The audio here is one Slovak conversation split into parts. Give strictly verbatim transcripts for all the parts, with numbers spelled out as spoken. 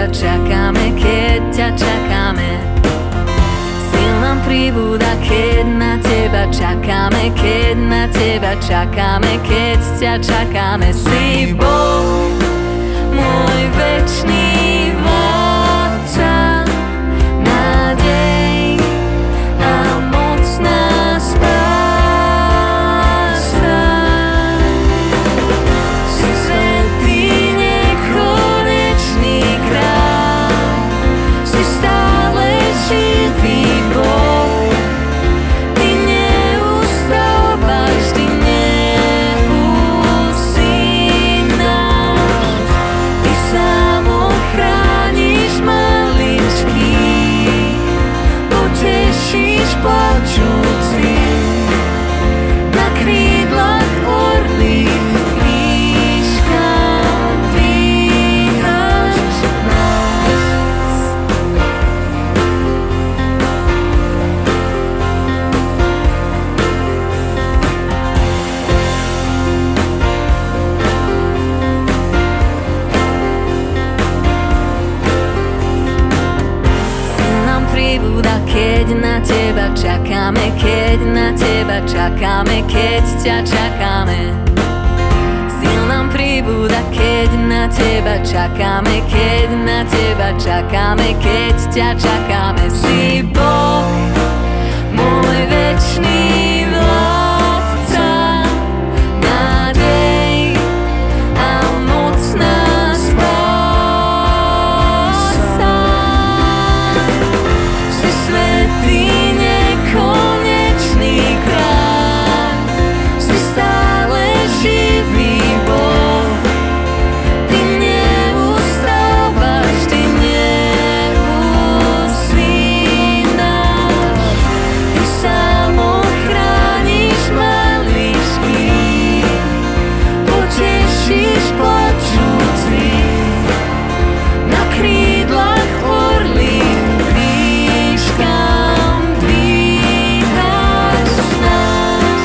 čakáme, keď ťa čakáme. Síl nám pribúda, keď na teba čakáme, keď na teba čakáme, keď ťa čakáme. Si Boh, môj večný vládca, nádej a mocná spása. Si svätý, nekonečný kráľ, si stále živý Boh. Ty neustávaš, ty neusínaš, ty sám ochrániš maličkých, potešíš plačúcich, na krídlach orlích krížkam dvíhaš nás. Síl nám pribúda, keď na teba čakáme, keď na teba čakáme, keď ťa čakáme. Síl nám pribúda, keď na teba čakáme, keď na teba čakáme, keď ťa čakáme. Si Boh, môj večný vládca, nádej a mocná spása. Si svätý, nekonečný kráľ, si stále živý Boh. Ty neustávaš, ty neusínaš, ty sám ochrániš maličkých, potešíš plačúcich, na krídlach orlích krížkam dvíhaš nás.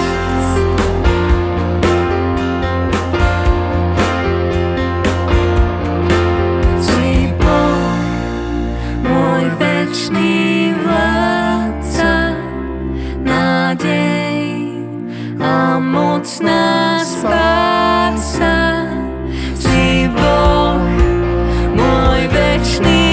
Si Boh, môj večný vládca, nádej a mocná spása. Si Boh, môj večný